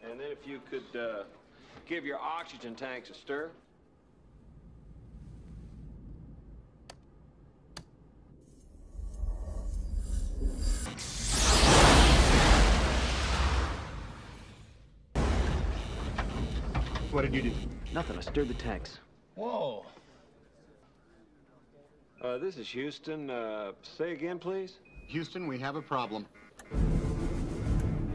And then if you could give your oxygen tanks a stir. What did you do? Nothing. I stirred the tanks. Whoa. This is Houston. Say again, please. Houston, we have a problem.